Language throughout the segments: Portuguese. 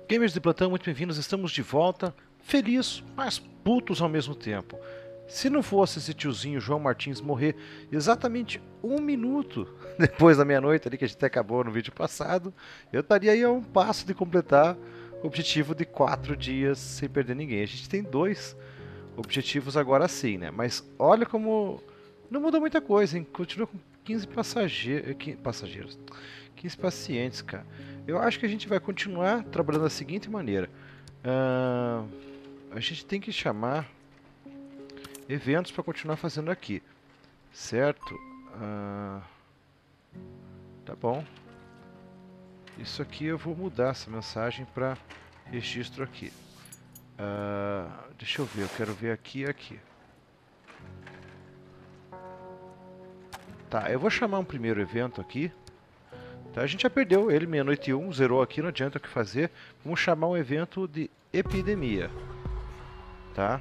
Gamers de plantão, muito bem-vindos, estamos de volta, feliz, mas putos ao mesmo tempo. Se não fosse esse tiozinho João Martins morrer exatamente 1 minuto depois da meia-noite ali que a gente acabou no vídeo passado, eu estaria aí a um passo de completar o objetivo de 4 dias sem perder ninguém. A gente tem 2 objetivos agora sim, né? Mas olha como não mudou muita coisa, hein? Continua com 15 passageiros, 15 pacientes, cara. Eu acho que a gente vai continuar trabalhando da seguinte maneira. Ah, a gente tem que chamar eventos para continuar fazendo aqui, certo? Ah, tá bom. Isso aqui eu vou mudar essa mensagem para registro aqui. Deixa eu ver, eu quero ver aqui e aqui. Tá, eu vou chamar um primeiro evento aqui. Tá, a gente já perdeu ele, meia-noite e 1, zerou aqui, não adianta o que fazer. Vamos chamar um evento de epidemia. Tá?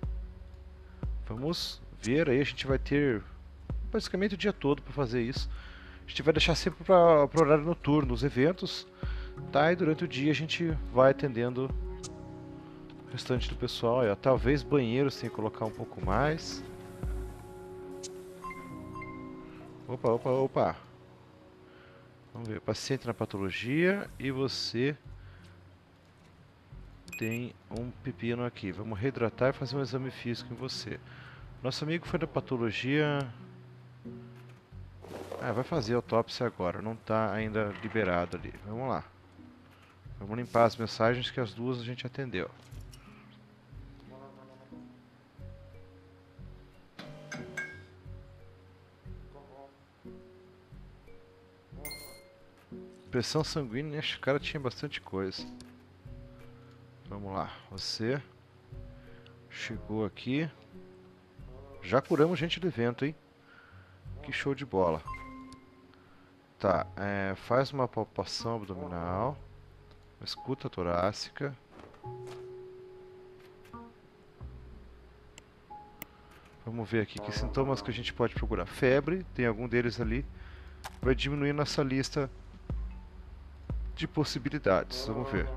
Vamos ver aí, a gente vai ter basicamente o dia todo para fazer isso. A gente vai deixar sempre para o horário noturno os eventos, tá? E durante o dia a gente vai atendendo o restante do pessoal. Ó, talvez banheiros tenha que colocar um pouco mais. Opa, opa, opa. Vamos ver, paciente na patologia e você tem um pepino aqui. Vamos reidratar e fazer um exame físico em você. Nosso amigo foi da patologia. Vai fazer a autópsia agora, não está ainda liberado ali. Vamos lá. Vamos limpar as mensagens que as duas a gente atendeu. Pressão sanguínea, esse cara tinha bastante coisa. Vamos lá, você chegou aqui. Já curamos gente do evento, hein? Que show de bola. Tá, faz uma palpação abdominal. Uma escuta torácica. Vamos ver aqui que sintomas que a gente pode procurar. Febre, tem algum deles ali. Vai diminuir nossa lista de possibilidades. Vamos ver.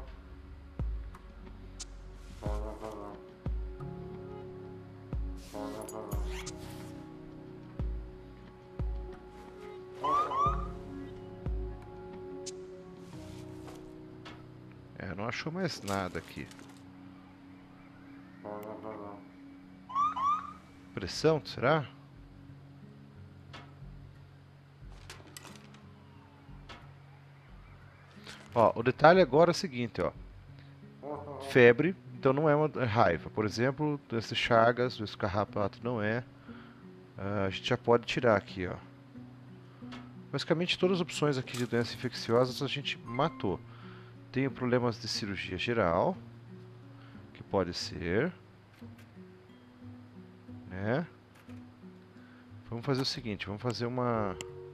Não achou mais nada aqui. Pressão, será? Ó, o detalhe agora é o seguinte, ó. Febre, então não é uma raiva. Por exemplo, esse Chagas, esse carrapato não é. A gente já pode tirar aqui, ó. Basicamente todas as opções aqui de doenças infecciosas a gente matou. Tenho problemas de cirurgia geral, que pode ser, né? Vamos fazer o seguinte, vamos fazer uma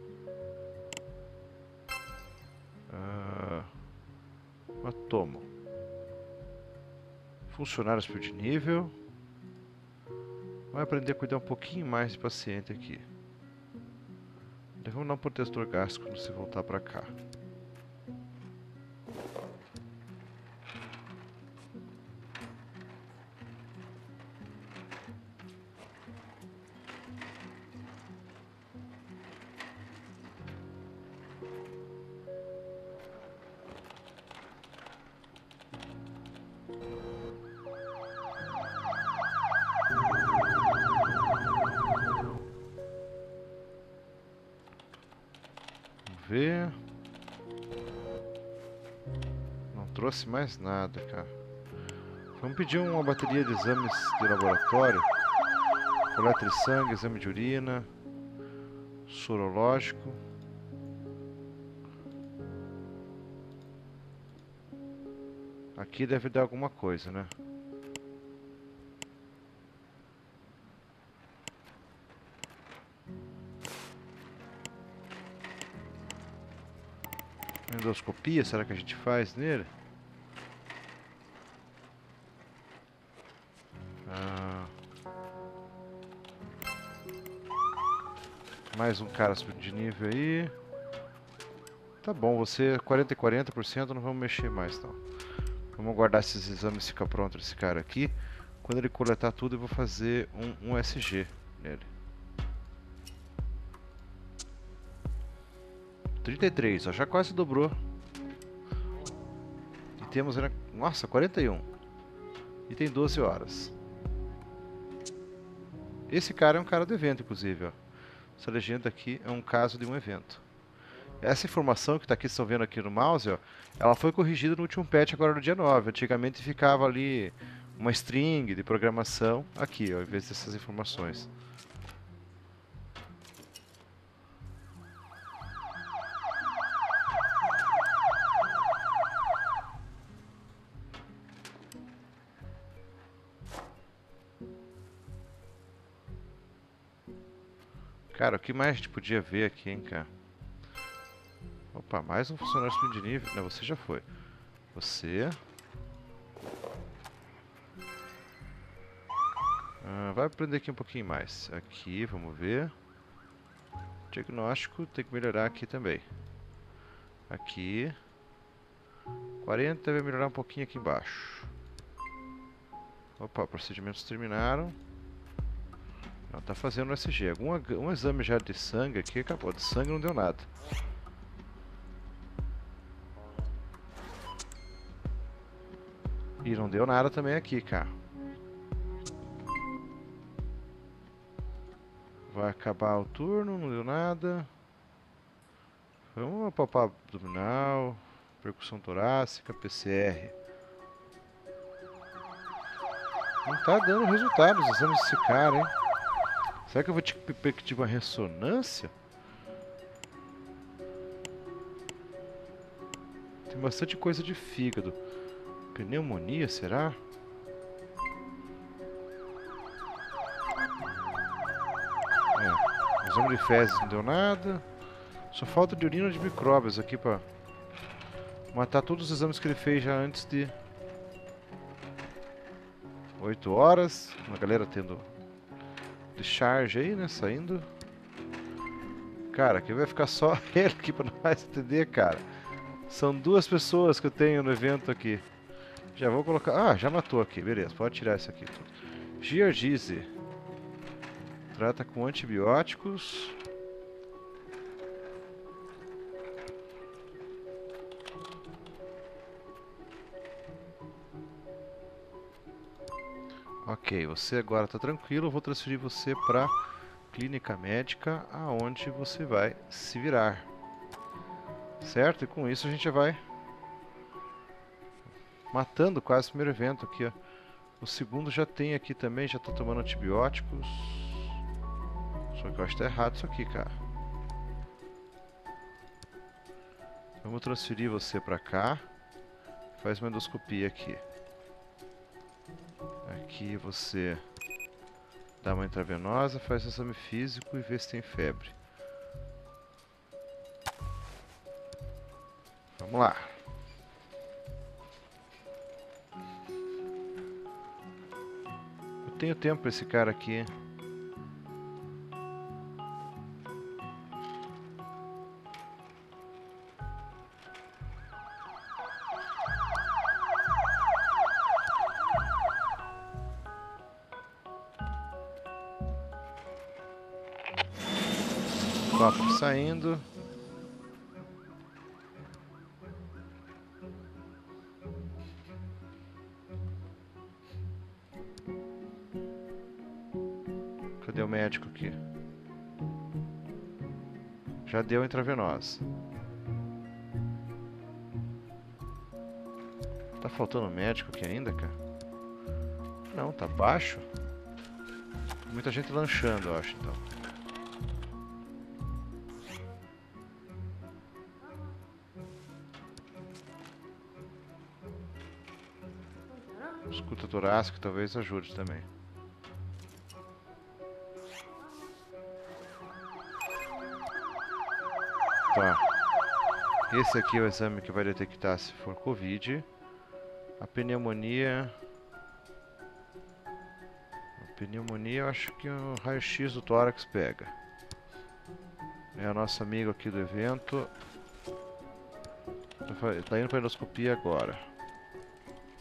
tomo. Funcionários por de nível. Vai aprender a cuidar um pouquinho mais de paciente aqui. Vamos dar um protetor gástrico quando você voltar pra cá. Ver. Não trouxe mais nada, cara. Vamos pedir uma bateria de exames de laboratório. Coleta de sangue, exame de urina, sorológico. Aqui deve dar alguma coisa, né? Endoscopia, será que a gente faz nele? Mais um cara de nível aí. Tá bom, você 40 e 40%, não vamos mexer mais não. Vamos aguardar esses exames ficar pronto esse cara aqui. Quando ele coletar tudo, eu vou fazer um SG nele. 33, ó, já quase dobrou. E temos, nossa, 41. E tem 12 horas. Esse cara é um cara do evento, inclusive, ó. Essa legenda aqui é um caso de um evento. Essa informação que está aqui, vocês estão vendo aqui no mouse, ó, ela foi corrigida no último patch agora no dia 9. Antigamente ficava ali uma string de programação aqui, ó, em vez dessas informações. Cara, o que mais a gente podia ver aqui, hein, cara? Opa, mais um funcionário subindo de nível. Não, você já foi. Você... vai aprender aqui um pouquinho mais. Aqui, vamos ver. Diagnóstico, tem que melhorar aqui também. Aqui. 40, vai melhorar um pouquinho aqui embaixo. Opa, procedimentos terminaram. Não, tá fazendo SG. Um exame já de sangue aqui, acabou. De sangue não deu nada. E não deu nada também aqui, cara. Vai acabar o turno, não deu nada. Vamos palpar abdominal, percussão torácica, PCR. Não tá dando resultado os exames desse cara, hein? Será que eu vou ter que pedir uma ressonância? Tem bastante coisa de fígado. Pneumonia, será? É, exame de fezes não deu nada. Só falta de urina de micróbios aqui pra matar todos os exames que ele fez já antes de 8 horas. Uma galera tendo discharge aí, né? Saindo. Cara, aqui vai ficar só ele aqui pra nós entender, cara. São 2 pessoas que eu tenho no evento aqui. Já vou colocar... Ah, já matou aqui. Beleza, pode tirar isso aqui tudo. Giardize. Trata com antibióticos. Ok, você agora está tranquilo. Eu vou transferir você para clínica médica, aonde você vai se virar. Certo? E com isso a gente já vai matando quase o primeiro evento aqui, ó. O segundo já tem aqui também, já está tomando antibióticos. Só que eu acho que tá errado isso aqui, cara. Vamos transferir você para cá. Faz uma endoscopia aqui. Aqui você dá uma intravenosa, faz um exame físico e vê se tem febre. Vamos lá. Eu tenho tempo para esse cara aqui. Copo saindo. Cadê o médico aqui? Já deu intravenosa. Tá faltando médico aqui ainda, cara? Não, tá baixo. Muita gente lanchando, eu acho, então. Escuta torácica talvez ajude também. Tá. Esse aqui é o exame que vai detectar se for Covid. A pneumonia... eu acho que o raio-x do tórax pega. É o nosso amigo aqui do evento. Tá indo pra endoscopia agora.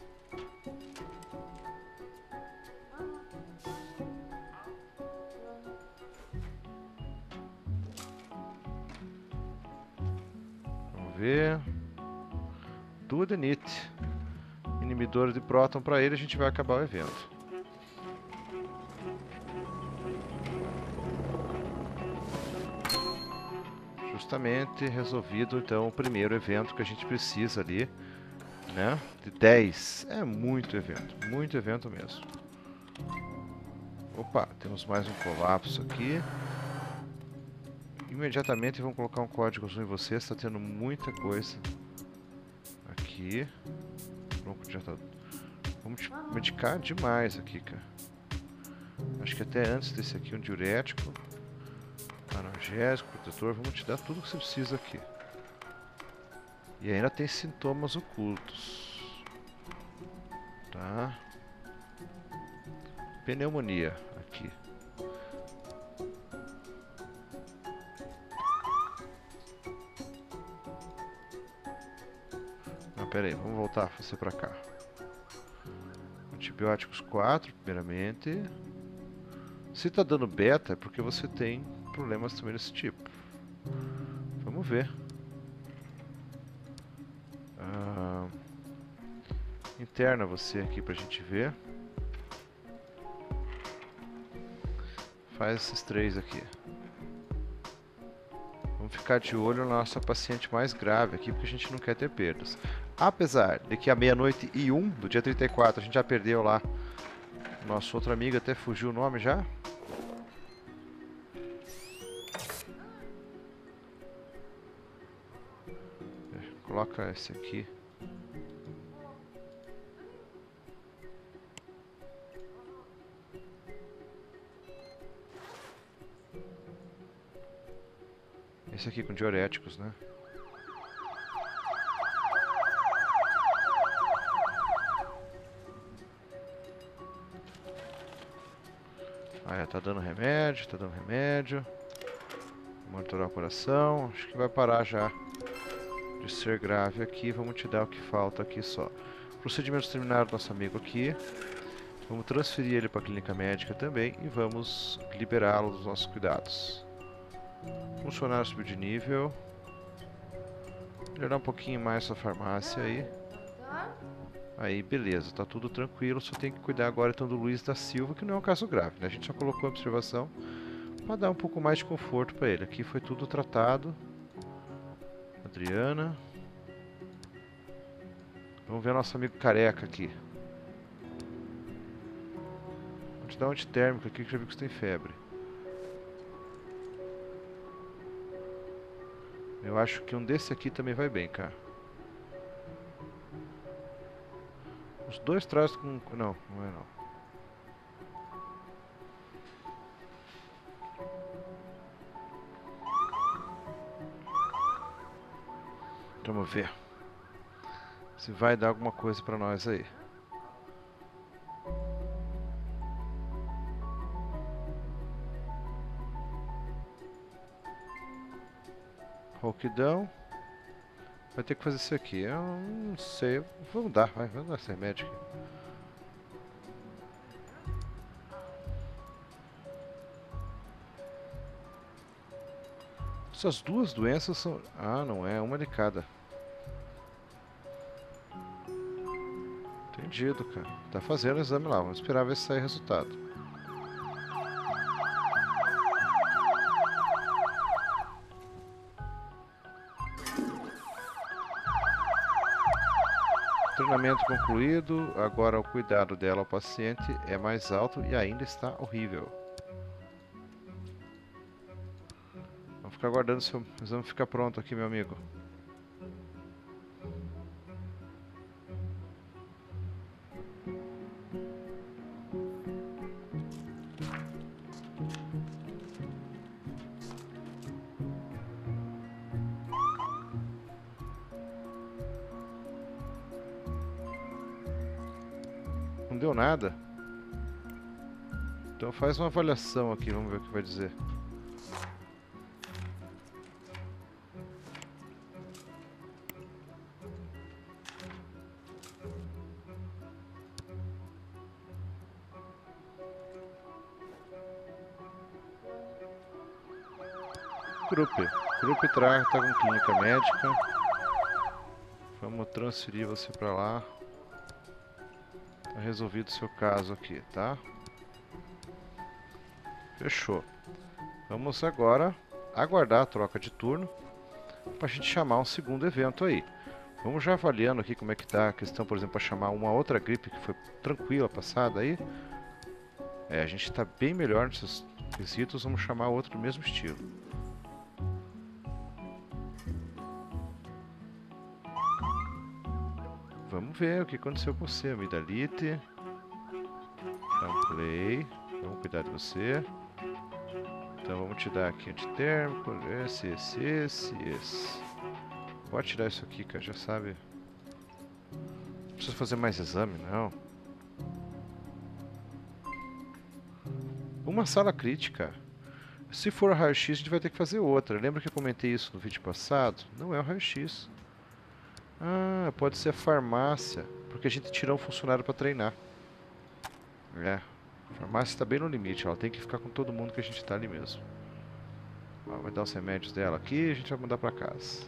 ver. Dudenite. Inibidor de próton para ele, a gente vai acabar o evento. Justamente resolvido então o primeiro evento que a gente precisa ali, né? De 10. É muito evento mesmo. Opa, temos mais um colapso aqui. Imediatamente vamos colocar um código azul em você, está tendo muita coisa aqui. Pronto, já tá. Vamos te medicar demais aqui, cara. Acho que até antes desse aqui, um diurético, analgésico, protetor, vamos te dar tudo que você precisa aqui. E ainda tem sintomas ocultos. Tá? Pneumonia aqui. Não, pera aí, vamos voltar você pra cá. Antibióticos 4, primeiramente. Se tá dando beta é porque você tem problemas também desse tipo. Vamos ver. Interna você aqui pra gente ver. Faz esses 3 aqui. Vamos ficar de olho na nossa paciente mais grave aqui, porque a gente não quer ter perdas. Apesar de que à meia-noite e 1 do dia 34 a gente já perdeu lá. Nosso outro amigo até fugiu o nome já. Coloca esse aqui. Esse aqui com diuréticos, né? Ah, é, tá dando remédio, tá dando remédio. Monitorar o coração. Acho que vai parar já de ser grave aqui. Vamos te dar o que falta aqui só. Procedimentos terminados do nosso amigo aqui. Vamos transferir ele para a clínica médica também e vamos liberá-lo dos nossos cuidados. Funcionário subiu de nível. Melhorar um pouquinho mais sua farmácia aí. Aí, beleza, tá tudo tranquilo. Só tem que cuidar agora então do Luiz da Silva, que não é um caso grave, né? A gente só colocou a observação para dar um pouco mais de conforto para ele. Aqui foi tudo tratado. Adriana. Vamos ver nosso amigo careca aqui. Vou te dar um antitérmico aqui que já vi que você tem febre. Eu acho que um desse aqui também vai bem, cara. Os dois trazem com... Não, não é não. Vamos ver se vai dar alguma coisa pra nós aí. Rouquidão. Vai ter que fazer isso aqui. Eu não sei. Vamos dar esse remédio aqui. Essas duas doenças são... Ah, não é. Uma de cada. Entendido, cara. Tá fazendo o exame lá. Vamos esperar ver se sai resultado. Treinamento concluído. Agora o cuidado dela ao paciente é mais alto e ainda está horrível. Vamos ficar aguardando seu exame ficar pronto aqui, meu amigo. Não deu nada? Então faz uma avaliação aqui, vamos ver o que vai dizer. Krupp trata com clínica médica. Vamos transferir você pra lá. Tá resolvido o seu caso aqui, tá? Fechou. Vamos agora aguardar a troca de turno pra gente chamar um segundo evento aí. Vamos já avaliando aqui como é que tá a questão, por exemplo, para chamar uma outra gripe que foi tranquila passada aí. A gente tá bem melhor nesses quesitos, vamos chamar outro do mesmo estilo. Vamos ver o que aconteceu com você, amidalite. Dá um play. Vamos cuidar de você. Então vamos te dar aqui antitérmico. Esse. Pode tirar isso aqui, cara, já sabe. Não precisa fazer mais exame, não. Uma sala crítica. Se for raio-x, a gente vai ter que fazer outra. Lembra que eu comentei isso no vídeo passado? Não é o raio-x. Ah, pode ser a farmácia. Porque a gente tirou um funcionário para treinar. A farmácia está bem no limite. Ela tem que ficar com todo mundo que a gente está ali mesmo. Ó, vai dar os remédios dela aqui e a gente vai mandar para casa.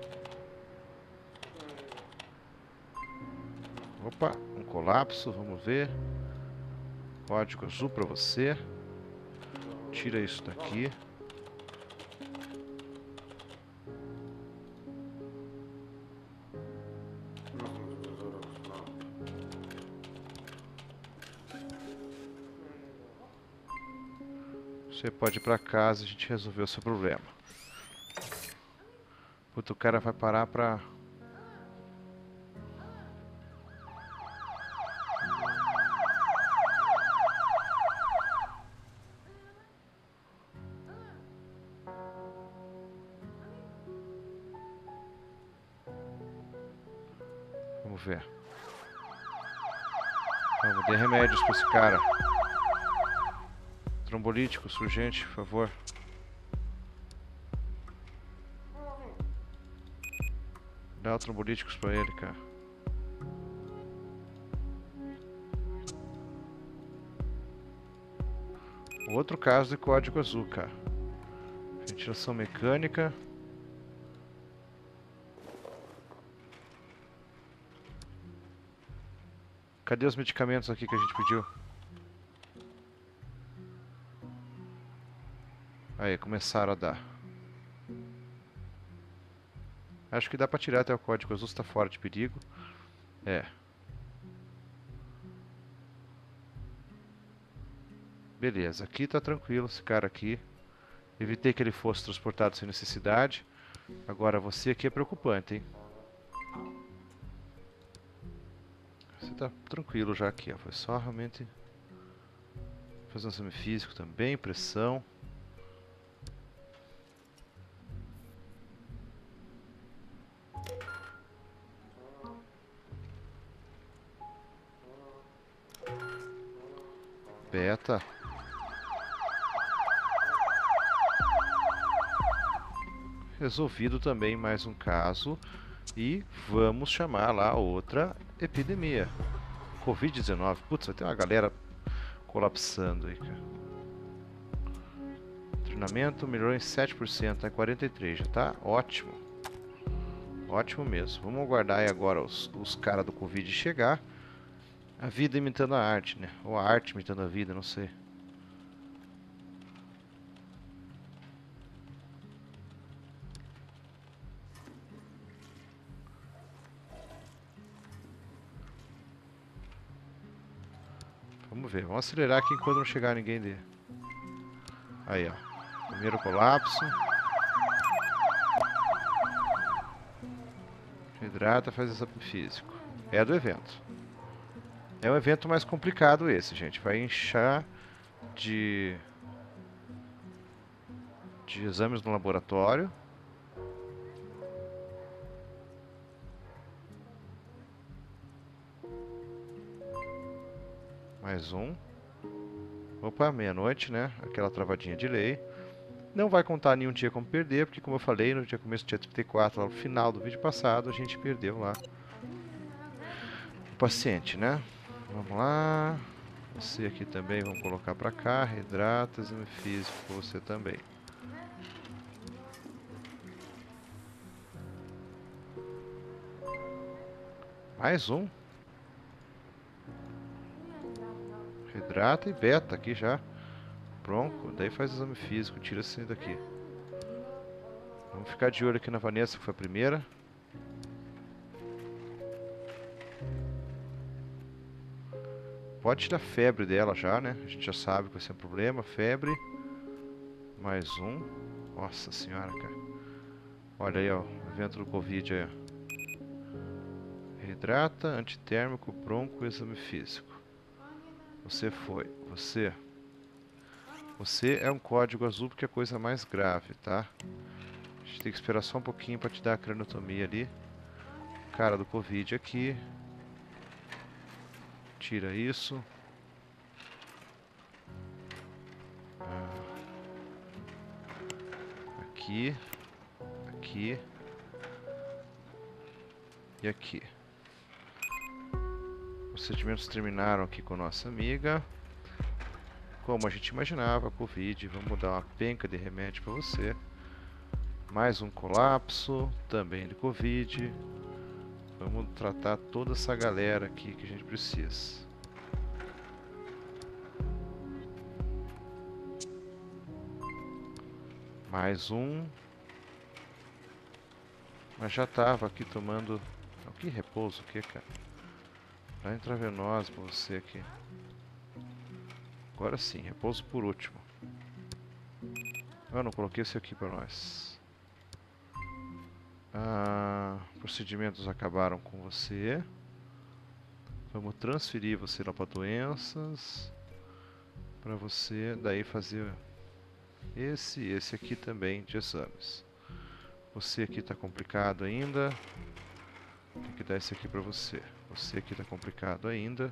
Opa, um colapso, vamos ver. Código azul para você. Tira isso daqui. Você pode ir pra casa, a gente resolveu o seu problema. Puta, o cara vai parar pra... Vamos ver. Vamos, dê remédios pra esse cara. Trombolíticos, urgente, por favor. Dá trombolíticos pra ele, cara. Outro caso de código azul, cara. Ventilação mecânica. Cadê os medicamentos aqui que a gente pediu? Aí, começaram a dar. Acho que dá pra tirar até o código azul, se tá fora de perigo. Beleza, aqui tá tranquilo esse cara aqui. Evitei que ele fosse transportado sem necessidade. Agora você aqui é preocupante, hein? Você tá tranquilo já aqui, ó. Foi só realmente fazer um exame físico também, pressão. Beta. Resolvido também mais um caso. E vamos chamar lá outra epidemia. Covid-19. Putz, vai ter uma galera colapsando aí, cara. Treinamento melhorou em 7%, tá 43%, já tá ótimo. Ótimo mesmo. Vamos aguardar aí agora os caras do Covid chegar. A vida imitando a arte, né? Ou a arte imitando a vida, não sei. Vamos ver, vamos acelerar aqui enquanto não chegar ninguém dele. Aí, ó. Primeiro colapso. Hidrata, faz exame físico. É do evento. É um evento mais complicado esse, gente. Vai inchar de exames no laboratório. Mais um. Opa, meia-noite, né? Aquela travadinha de lei. Não vai contar nenhum dia como perder, porque como eu falei, no dia começo do dia 34, lá no final do vídeo passado, a gente perdeu lá o paciente, né? Vamos lá. Você aqui também, vamos colocar pra cá. Hidrata, exame físico pra você também. Mais um. Hidrata e beta aqui já. Bronco. Daí faz exame físico. Tira esse daqui. Vamos ficar de olho aqui na Vanessa, que foi a primeira. Pode tirar a febre dela já, né? A gente já sabe que vai ser um problema. Febre. Mais um. Nossa senhora, cara. Olha aí, ó. O evento do Covid aí, ó. Hidrata, antitérmico, bronco, exame físico. Você foi. Você é um código azul porque é a coisa mais grave, tá? A gente tem que esperar só um pouquinho pra te dar a craniostomia ali. Cara do Covid aqui. Tira isso. Aqui. Aqui. E aqui. Os procedimentos terminaram aqui com a nossa amiga. Como a gente imaginava, Covid. Vamos dar uma penca de remédio pra você. Mais um colapso. Também de Covid. Vamos tratar toda essa galera aqui que a gente precisa. Mais um. Mas já tava aqui tomando... Que repouso o que, cara? Dá intravenosa pra você aqui. Agora sim, repouso por último. Eu não coloquei esse aqui pra nós. Procedimentos acabaram com você. Vamos transferir você lá para doenças. Para você daí fazer esse aqui também de exames. Você aqui está complicado ainda. Tem que dar esse aqui para você. Você aqui está complicado ainda.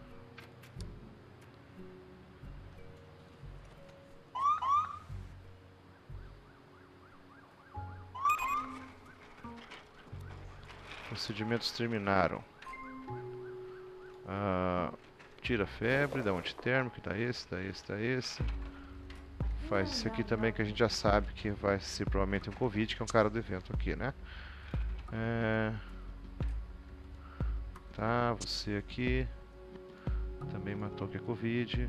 Procedimentos terminaram. Tira a febre, dá um antitérmico, dá esse, dá esse, dá esse. Faz esse aqui também que a gente já sabe que vai ser provavelmente um Covid, que é um cara do evento aqui, né? Tá, você aqui também matou que é Covid.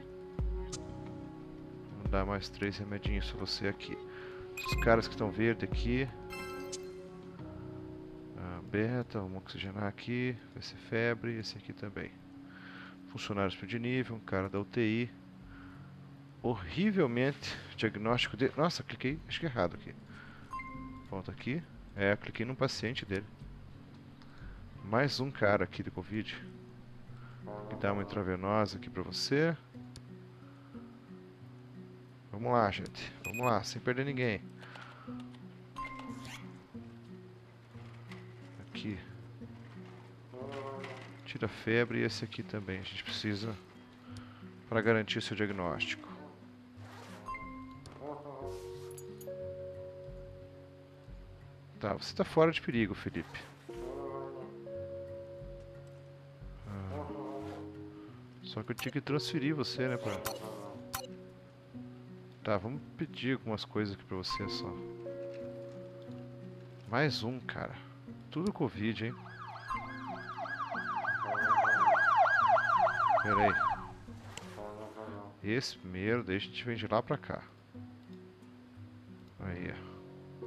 Vamos dar mais 3 remedinhos pra você aqui. Os caras que estão verde aqui. Beta, vamos oxigenar aqui. Vai ser febre, esse aqui também. Funcionários de nível, um cara da UTI. Horrivelmente, diagnóstico de... Nossa, cliquei, acho que errado aqui. Volta aqui. Cliquei num paciente dele. Mais um cara aqui de Covid. Vou dar uma intravenosa aqui pra você. Vamos lá, gente. Vamos lá, sem perder ninguém. Aqui. Tira a febre e esse aqui também. A gente precisa para garantir o seu diagnóstico. Tá, você está fora de perigo, Felipe. Só que eu tinha que transferir você, né, pra... Tá, vamos pedir algumas coisas aqui pra você só. Mais um, cara. Tudo Covid, hein? Pera aí. Esse primeiro, daí a gente vem de lá pra cá. Aí, ó.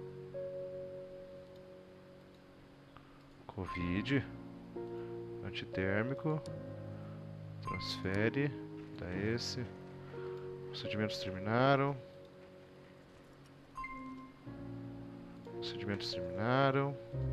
Covid. Antitérmico. Transfere. Dá esse. Procedimentos terminaram. Procedimentos terminaram.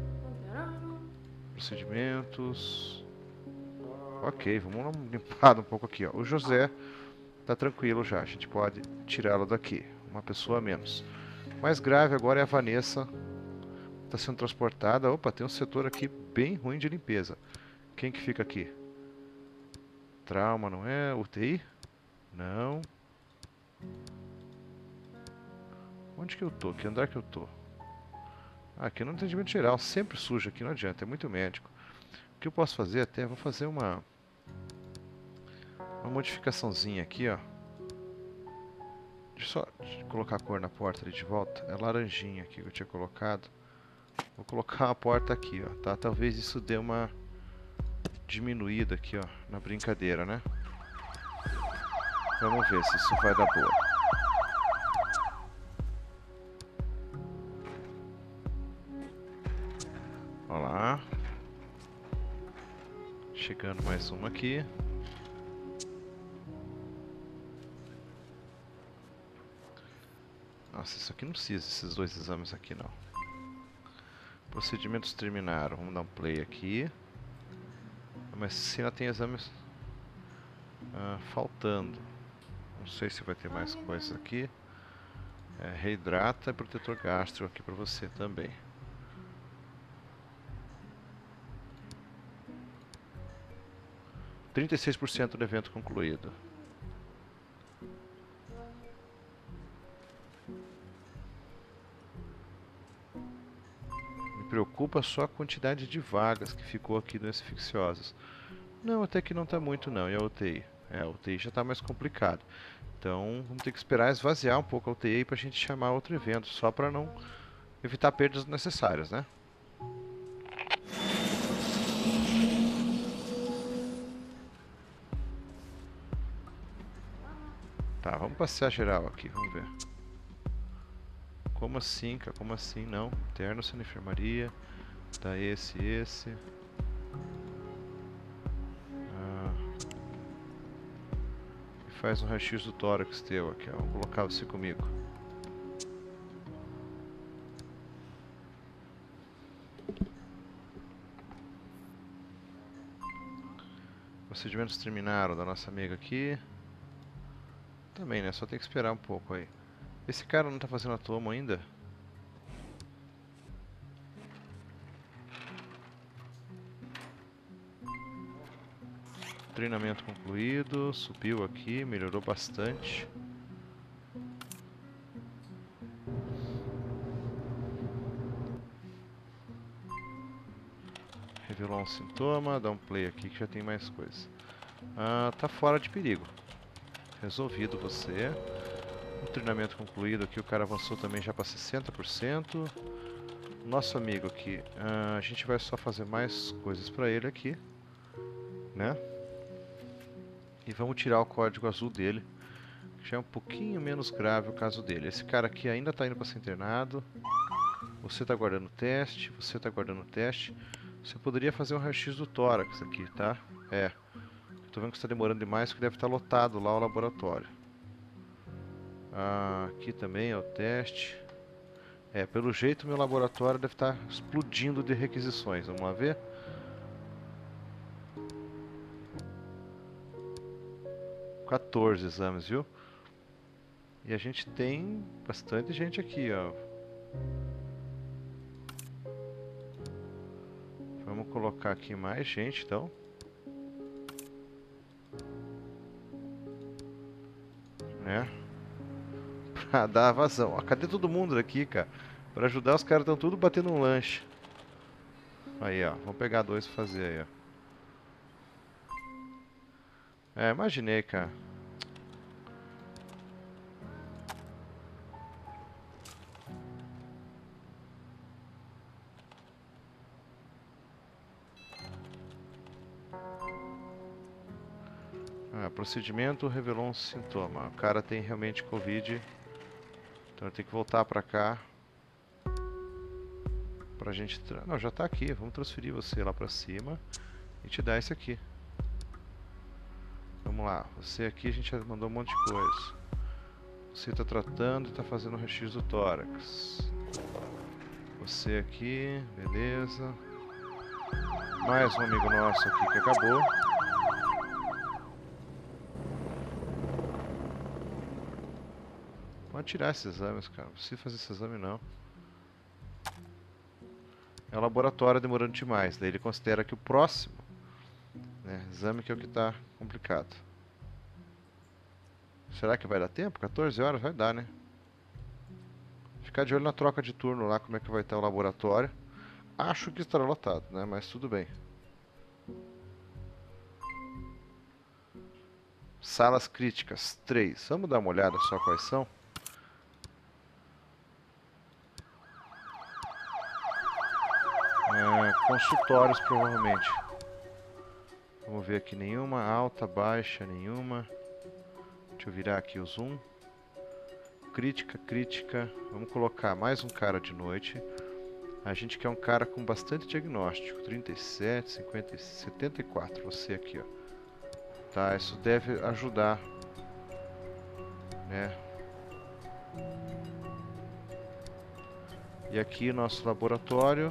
Procedimentos. Ok, vamos limpar um pouco aqui, ó. O José tá tranquilo já, a gente pode tirá-lo daqui. Uma pessoa a menos. O mais grave agora é a Vanessa. Tá sendo transportada. Opa, tem um setor aqui bem ruim de limpeza. Quem que fica aqui? Trauma, não é? UTI? Não. Onde que eu tô? Que andar que eu tô? Aqui no atendimento geral. Sempre sujo aqui, não adianta. É muito médico. O que eu posso fazer até? Vou fazer uma modificaçãozinha aqui, ó. Deixa eu só colocar a cor na porta ali de volta. É laranjinha aqui que eu tinha colocado. Vou colocar uma porta aqui, ó, tá? Talvez isso dê uma diminuída aqui, ó, na brincadeira, né? Vamos ver se isso vai dar boa. Olha lá. Chegando mais uma aqui. Nossa, isso aqui não precisa, esses dois exames aqui não. Procedimentos terminaram. Vamos dar um play aqui. Mas se ainda tem exames faltando. Não sei se vai ter mais coisas aqui. Reidrata e protetor gástrico aqui pra você também. %36% do evento concluído. Me preocupa só a quantidade de vagas que ficou aqui no Infecciosos. Não, até que não tá muito não. E a UTI? A UTI já tá mais complicado. Então vamos ter que esperar esvaziar um pouco a UTI pra gente chamar outro evento, só pra não evitar perdas necessárias, né? Tá, vamos passear geral aqui, vamos ver. Como assim, cara? Como assim? Não. Interno, na enfermaria. Tá esse. E faz um raio-x do tórax teu aqui, ó. Vou colocar você comigo. Procedimentos terminaram da nossa amiga aqui. Também, né? Só tem que esperar um pouco aí. Esse cara não tá fazendo a tomo ainda? Treinamento concluído. Subiu aqui, melhorou bastante. Revelou um sintoma. Dá um play aqui que já tem mais coisa. Tá fora de perigo. Resolvido você. O treinamento concluído aqui, o cara avançou também já para 60%. Nosso amigo aqui, a gente vai só fazer mais coisas para ele aqui, né? E vamos tirar o código azul dele, que já é um pouquinho menos grave o caso dele. Esse cara aqui ainda está indo para ser internado. Você está guardando o teste, você está guardando o teste. Você poderia fazer um raio-x do tórax aqui, tá? Tô vendo que está demorando demais, porque deve estar lotado lá o laboratório. Aqui também é o teste. Pelo jeito meu laboratório deve estar explodindo de requisições. Vamos lá ver? (14 exames, viu? E a gente tem bastante gente aqui, ó. Vamos colocar aqui mais gente, então. Pra dar vazão. Cadê todo mundo daqui, cara? Pra ajudar, os caras estão tudo batendo um lanche. Aí, ó. Vamos pegar dois e fazer aí, ó. Imaginei, cara. Procedimento revelou um sintoma. O cara tem realmente Covid. Então tem que voltar pra cá. Pra gente... Não, já tá aqui. Vamos transferir você lá pra cima. E te dar esse aqui. Vamos lá. Você aqui a gente já mandou um monte de coisa. Você tá tratando e tá fazendo o raio-x do tórax. Você aqui. Beleza. Mais um amigo nosso aqui que acabou. Pode tirar esses exames, cara. Não precisa fazer esse exame, não. É o laboratório demorando demais. Daí ele considera que o próximo, né, exame que é o que está complicado. Será que vai dar tempo? 14 horas vai dar, né? Ficar de olho na troca de turno lá, como é que vai estar o laboratório. Acho que estará lotado, né? Mas tudo bem. Salas críticas, 3. Vamos dar uma olhada só quais são. Consultórios, provavelmente. Vamos ver aqui, nenhuma alta, baixa, nenhuma. Deixa eu virar aqui o zoom. Crítica, crítica. Vamos colocar mais um cara de noite. A gente quer um cara com bastante diagnóstico. 37, 50, 74. Você aqui, ó. Tá, isso deve ajudar, né? E aqui nosso laboratório.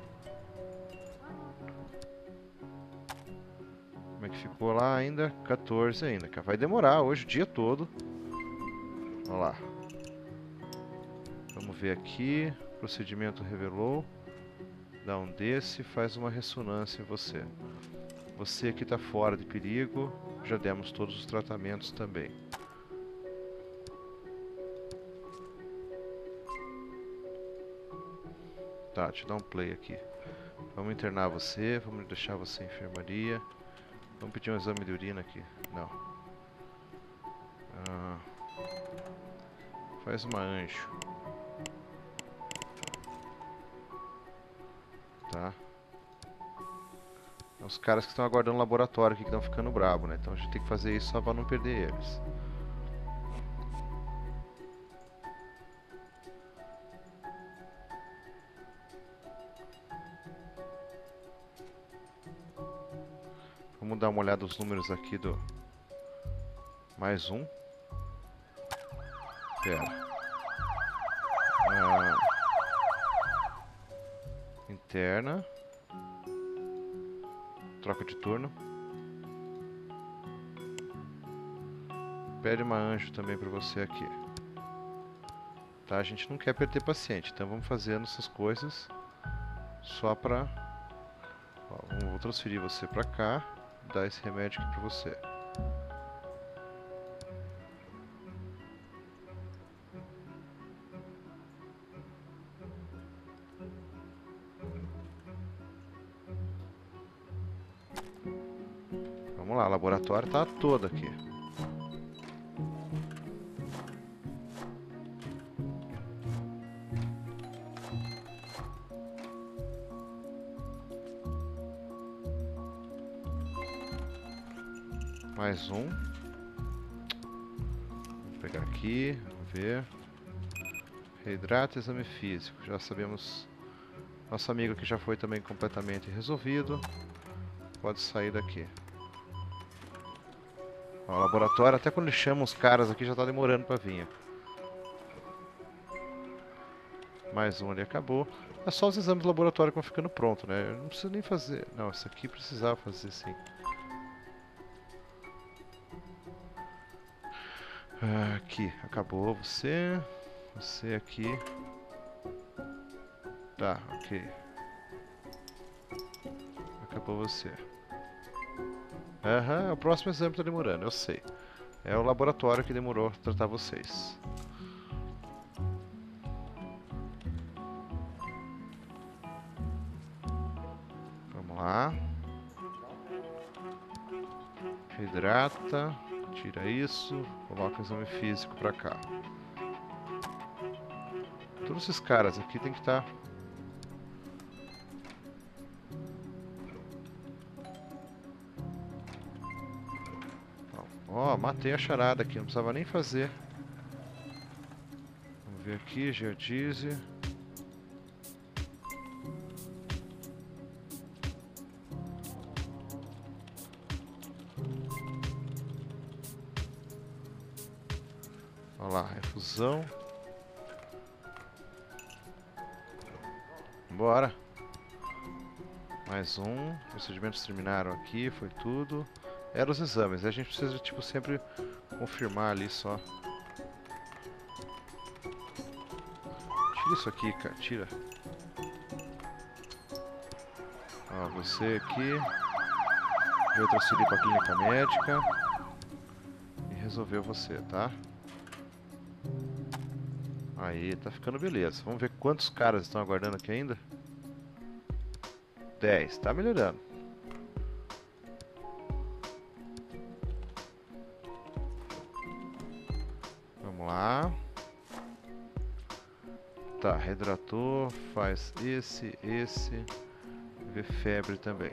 Como é que ficou lá ainda? 14 ainda. Vai demorar hoje o dia todo. Olha lá. Vamos ver aqui. Procedimento revelou. Dá um desse, faz uma ressonância em você. Você aqui está fora de perigo. Já demos todos os tratamentos também. Tá, deixa eu dar um play aqui. Vamos internar você, vamos deixar você em enfermaria. Vamos pedir um exame de urina aqui. Não. Faz uma anjo. Tá. Os caras que estão aguardando o laboratório aqui que estão ficando brabo, né? Então a gente tem que fazer isso só para não perder eles. Vamos dar uma olhada nos números aqui do... Mais um. Pera. Interna. Troca de turno. Pede uma anjo também pra você aqui. Tá, a gente não quer perder paciente, então vamos fazendo essas coisas só pra... Ó, vou transferir você pra cá. Dar esse remédio aqui pra você. Vamos lá, o laboratório tá todo aqui. Mais um. Vou pegar aqui, vamos ver. Reidrata, exame físico. Já sabemos. Nosso amigo aqui já foi também completamente resolvido. Pode sair daqui. Ó, o laboratório, até quando ele chama os caras aqui, já tá demorando pra vir. Mais um ali acabou. É só os exames do laboratório que vão ficando prontos, né? Eu não preciso nem fazer. Não, esse aqui precisava fazer sim. Aqui, acabou você. Você aqui. Tá, ok. Acabou você. Aham, o próximo exame tá demorando, eu sei. É o laboratório que demorou a tratar vocês. Vamos lá. Hidrata. Tira isso. Coloca o exame físico pra cá. Todos esses caras aqui tem que estar... Ó, matei a charada aqui, não precisava nem fazer. Vamos ver aqui, geodísio. Olha lá, refusão. Bora. Mais um. Procedimentos terminaram aqui, foi tudo. Eram os exames, a gente precisa tipo sempre confirmar ali só. Tira isso aqui, cara, tira. Ó, você aqui. Eu transferi pra clínica médica. E resolveu você, tá? Aí, tá ficando beleza. Vamos ver quantos caras estão aguardando aqui ainda. 10, tá melhorando. Vamos lá. Tá, reidratou, faz esse. ver febre também.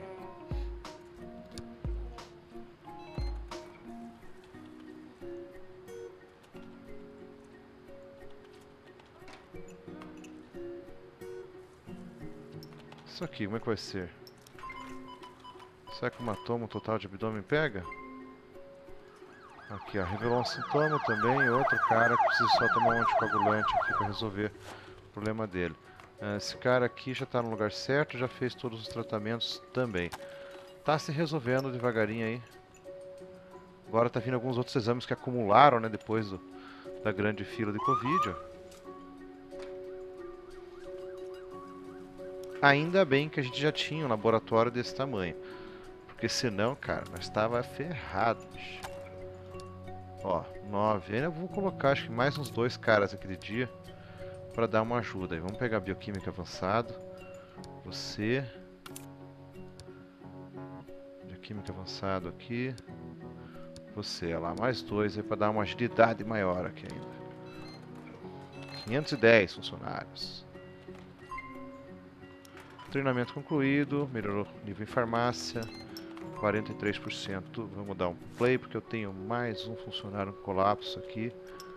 Isso aqui, como é que vai ser? Será que o hematoma total de abdômen pega? Aqui, ó, revelou um sintoma também. Outro cara que precisa só tomar um anticoagulante aqui para resolver o problema dele. Esse cara aqui já está no lugar certo, já fez todos os tratamentos também. Tá se resolvendo devagarinho aí. Agora tá vindo alguns outros exames que acumularam, né, depois da grande fila de Covid, ó. Ainda bem que a gente já tinha um laboratório desse tamanho. Porque senão, cara, nós estava ferrado, bicho. Ó, 9. Ainda vou colocar, acho que mais uns 2 caras aquele dia para dar uma ajuda. Aí vamos pegar bioquímica avançado. Você. Bioquímica avançado aqui. Você, lá, mais 2 aí para dar uma agilidade maior aqui ainda. 510 funcionários. Treinamento concluído, melhorou nível em farmácia, 43%. Vamos dar um play porque eu tenho mais um funcionário com colapso aqui.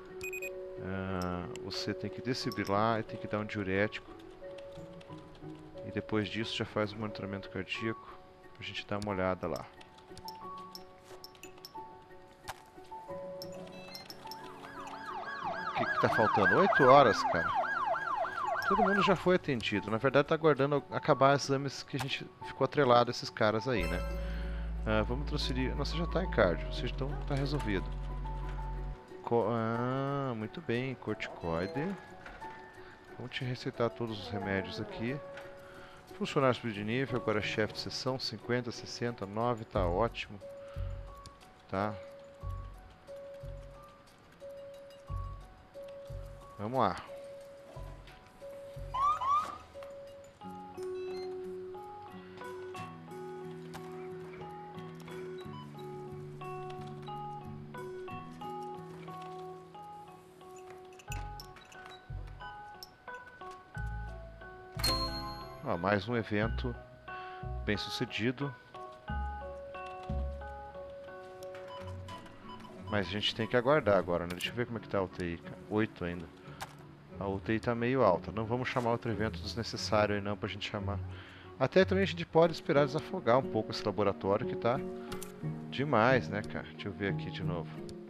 Você tem que desfibrilar e tem que dar um diurético. E depois disso já faz o monitoramento cardíaco. Pra gente dar uma olhada lá. O que tá faltando? 8 horas, cara. Todo mundo já foi atendido. Na verdade, tá aguardando acabar os exames que a gente ficou atrelado a esses caras aí, né? Vamos transferir. Nossa, já tá em cardio. Vocês estão. Tá resolvido. Muito bem. Corticoide. Vamos te receitar todos os remédios aqui. Funcionário subiu de nível. Agora chefe de sessão. 50, 60, 9. Tá ótimo. Tá. Vamos lá. Mais um evento bem sucedido. Mas a gente tem que aguardar agora, né? Deixa eu ver como é que tá a UTI, cara. 8 ainda. A UTI tá meio alta. Não vamos chamar outro evento desnecessário aí não pra gente chamar. Até também a gente pode esperar desafogar um pouco esse laboratório que tá demais, né, cara? Deixa eu ver aqui de novo.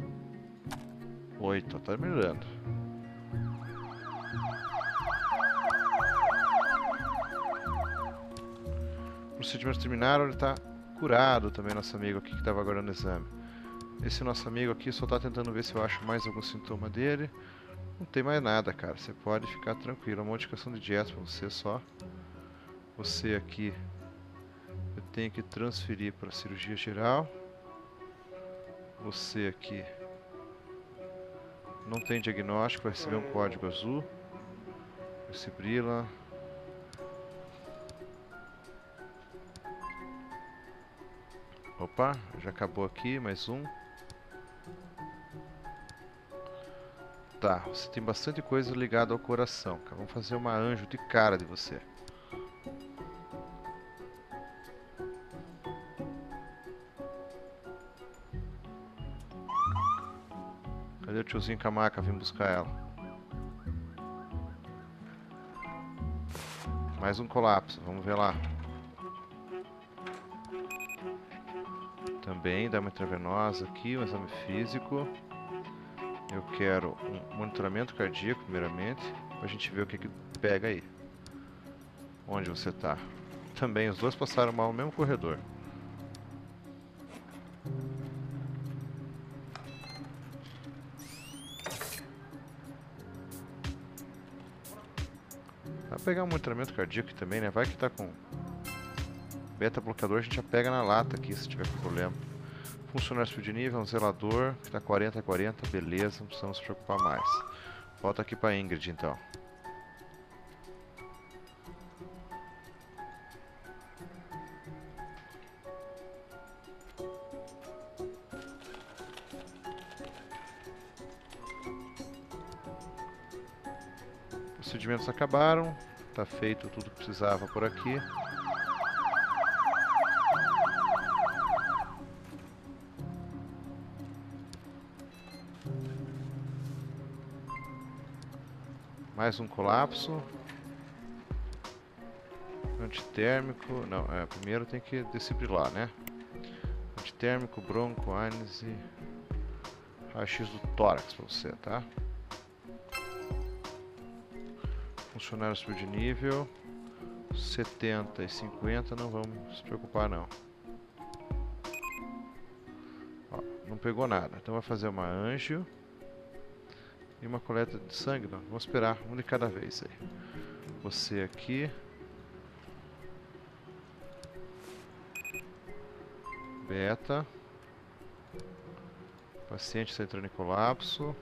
8, tá melhorando. Procedimentos terminaram, ele tá curado também, nosso amigo aqui que estava aguardando o exame. Esse nosso amigo aqui só tá tentando ver se eu acho mais algum sintoma dele. Não tem mais nada, cara, você pode ficar tranquilo. Uma modificação de dieta pra você só. Você aqui eu tenho que transferir para cirurgia geral. Você aqui não tem diagnóstico, vai receber um código azul. Fibrila. Opa, já acabou aqui, mais um. Tá, você tem bastante coisa ligada ao coração, cara. Vamos fazer uma anjo de cara de você. Cadê o tiozinho com a maca? Vim buscar ela. Mais um colapso, vamos ver lá. Também dá uma intravenosa aqui, um exame físico. Eu quero um monitoramento cardíaco, primeiramente, pra gente ver o que pega aí. Onde você tá? Também, os dois passaram mal no mesmo corredor. Vai pegar um monitoramento cardíaco aqui também, né? Vai que tá com beta bloqueador, a gente já pega na lata aqui se tiver com problema. Funcionário de nível, um zelador, que tá 40 a 40, beleza, não precisamos se preocupar mais. Volta aqui pra Ingrid então. Procedimentos acabaram, tá feito tudo que precisava por aqui. Mais um colapso. Antitérmico. Não, primeiro tem que desfibrilar, né? Antitérmico, bronco, ânese. Raio-x do tórax pra você, tá? Funcionário subiu de nível. 70 e 50, não vamos se preocupar não. Ó, não pegou nada, então vai fazer uma anjo e uma coleta de sangue. Não, vamos esperar um de cada vez aí. Você aqui. Beta. Paciente está entrando em colapso.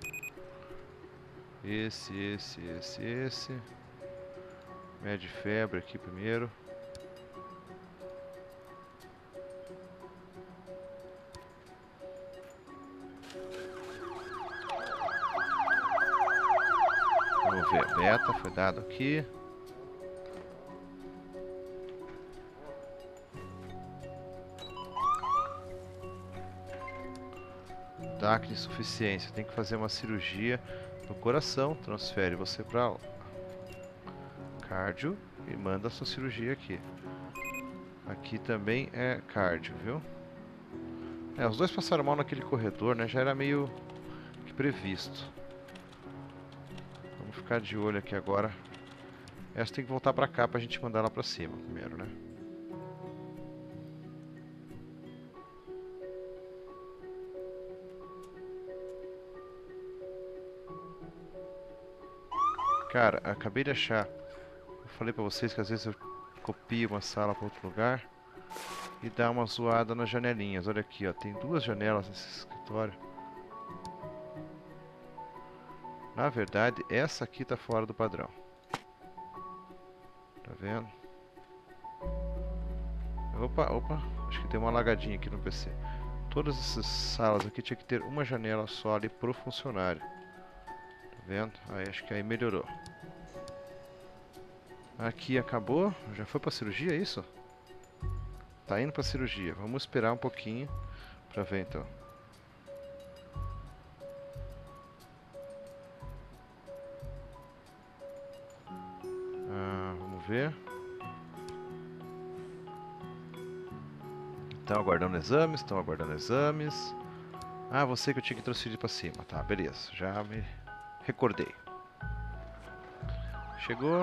Esse. Mede febre aqui primeiro. Vamos ver, beta foi dado aqui. DAC de insuficiência, tem que fazer uma cirurgia no coração. Transfere você para cardio e manda a sua cirurgia aqui. Aqui também é cardio, viu? Os dois passaram mal naquele corredor, né? Já era meio que previsto. Vamos ficar de olho aqui agora. Essa tem que voltar pra cá pra gente mandar ela pra cima primeiro, né? Cara, acabei de achar. Eu falei pra vocês que às vezes eu copio uma sala pra outro lugar e dá uma zoada nas janelinhas. Olha aqui, ó, tem duas janelas nesse escritório. Na verdade, essa aqui tá fora do padrão. Tá vendo? Opa, acho que tem uma alagadinha aqui no PC. Todas essas salas aqui tinha que ter uma janela só ali pro funcionário. Tá vendo? Aí acho que aí melhorou. Aqui acabou. Já foi pra cirurgia, é isso? Tá indo pra cirurgia. Vamos esperar um pouquinho pra ver então. Vamos ver. Estão aguardando exames. Ah, você que eu tinha que transferir pra cima. Tá, beleza. Já me recordei. Chegou.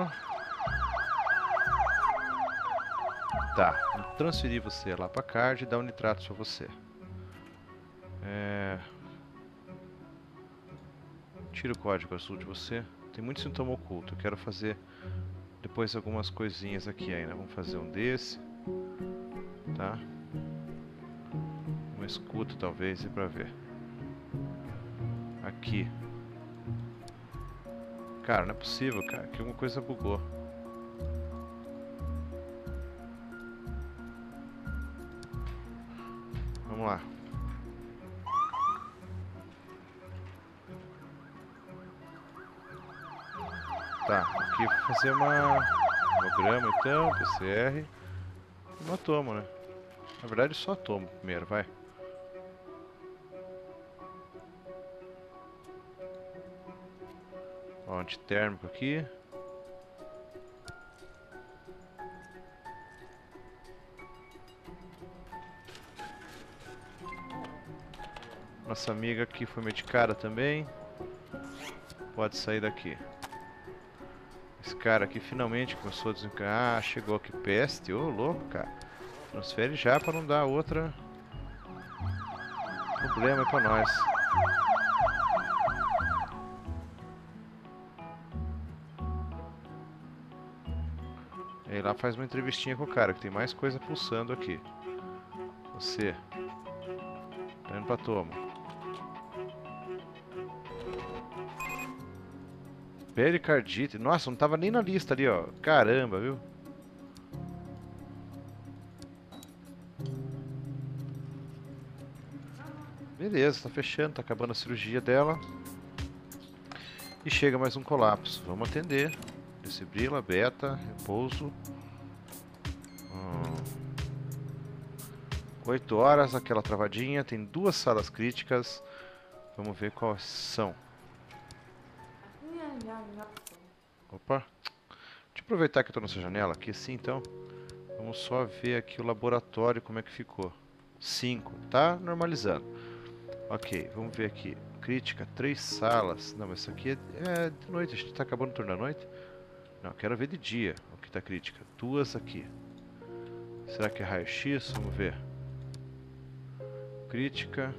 Tá, vou transferir você lá pra card e dar um nitrato pra você. Tira o código azul de você. Tem muito sintoma oculto. Eu quero fazer depois algumas coisinhas aqui ainda. Vamos fazer um desse. Tá? Uma escuta talvez, e pra ver. Aqui. Cara, não é possível, cara. Que alguma coisa bugou. Vamos lá. Tá, aqui vou fazer uma hemograma então, PCR. Uma tomo, né? Na verdade só tomo primeiro, vai. Ó, antitérmico aqui. Nossa amiga aqui foi medicada também. Pode sair daqui. Esse cara aqui finalmente começou a desencanar. Ah, chegou aqui, peste. Ô, louco, cara. Transfere já pra não dar outra problema aí pra nós. E aí lá faz uma entrevistinha com o cara, que tem mais coisa pulsando aqui. Você. Tá indo pra toma. Pericardite. Nossa, não tava nem na lista ali, ó. Caramba, viu? Beleza, tá fechando, tá acabando a cirurgia dela. E chega mais um colapso. Vamos atender. Desfibrila, beta, repouso. 8 horas, aquela travadinha. Tem duas salas críticas. Vamos ver quais são. Opa. Deixa eu aproveitar que eu tô nessa janela aqui, assim, então. Vamos só ver aqui o laboratório, como é que ficou. 5, tá normalizando. Ok, vamos ver aqui. Crítica, 3 salas. Não, mas isso aqui é de noite, a gente tá acabando o turno da noite. Não, quero ver de dia o que tá crítica. 2 aqui. Será que é raio-x? Vamos ver. Crítica.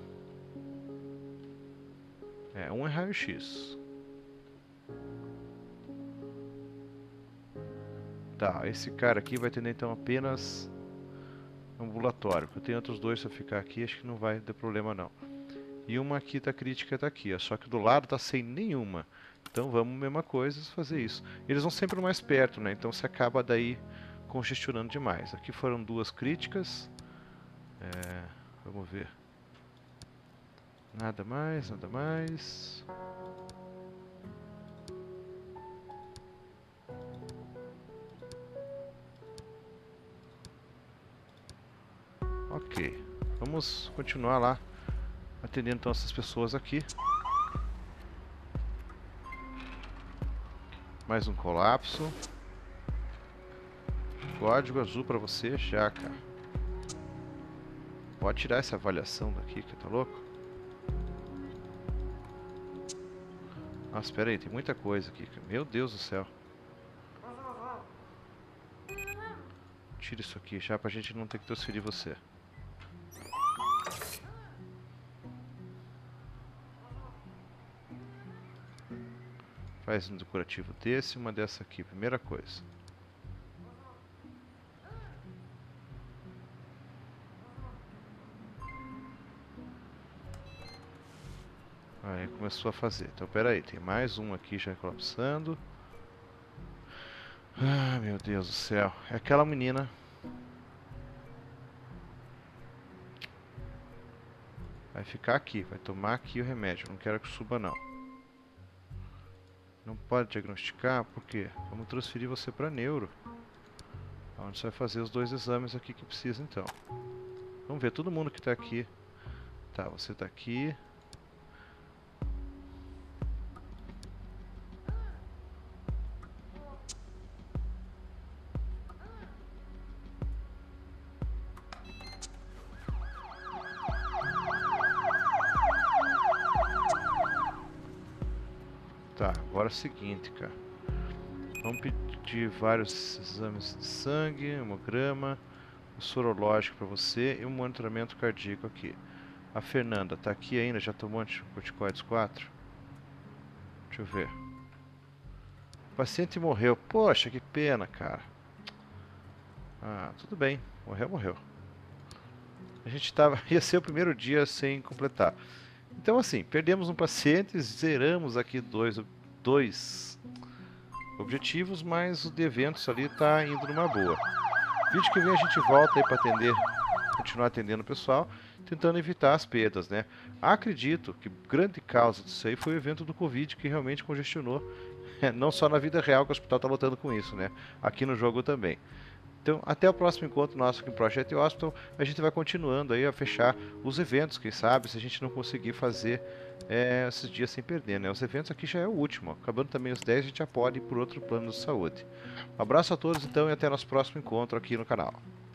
É, 1 é raio-x. Tá, esse cara aqui vai atender então apenas ambulatório. Porque eu tenho outros dois, se eu ficar aqui, acho que não vai ter problema não. E uma aqui tá crítica, tá aqui, ó. Só que do lado tá sem nenhuma. Então vamos, mesma coisa, fazer isso. Eles vão sempre mais perto, né? Então você acaba daí congestionando demais. Aqui foram 2 críticas. Vamos ver. Nada mais, nada mais. Ok. Vamos continuar lá atendendo então essas pessoas aqui. Mais um colapso. Código azul pra você já, cara. Pode tirar essa avaliação daqui, que tá louco? Nossa, espera aí, tem muita coisa aqui, cara. Meu Deus do céu. Tira isso aqui já pra gente não ter que transferir você. Faz um decorativo desse e uma dessa aqui, primeira coisa. Aí começou a fazer. Então pera aí, tem mais um aqui já colapsando. Ah, meu Deus do céu. É aquela menina. Vai ficar aqui, vai tomar aqui o remédio. Não quero que suba não. Não pode diagnosticar, por quê? Vamos transferir você para neuro. Onde você vai fazer os 2 exames aqui que precisa então. Vamos ver todo mundo que está aqui. Tá, você está aqui. Tá, agora é o seguinte, cara. Vamos pedir vários exames de sangue, hemograma, o sorológico para você e um monitoramento cardíaco aqui. A Fernanda tá aqui ainda, já tomou anticorticoides 4? Deixa eu ver. O paciente morreu. Poxa, que pena, cara. Ah, tudo bem. Morreu, morreu. A gente tava, ia ser o primeiro dia sem completar. Então assim, perdemos um paciente, zeramos aqui dois objetivos, mas o de eventos ali está indo numa boa. Vídeo que vem a gente volta aí para atender, continuar atendendo o pessoal, tentando evitar as perdas, né? Acredito que grande causa disso aí foi o evento do Covid, que realmente congestionou, não só na vida real, que o hospital está lutando com isso, né? Aqui no jogo também. Então, até o próximo encontro nosso aqui no Project Hospital, a gente vai continuando aí a fechar os eventos, quem sabe, se a gente não conseguir fazer esses dias sem perder, né? Os eventos aqui já é o último, acabando também os 10, a gente já pode ir por outro plano de saúde. Um abraço a todos então e até nosso próximo encontro aqui no canal.